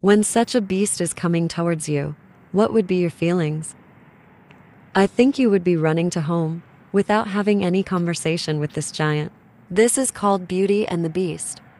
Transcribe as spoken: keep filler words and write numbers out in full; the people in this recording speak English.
When such a beast is coming towards you, what would be your feelings? I think you would be running to home without having any conversation with this giant. This is called Beauty and the Beast.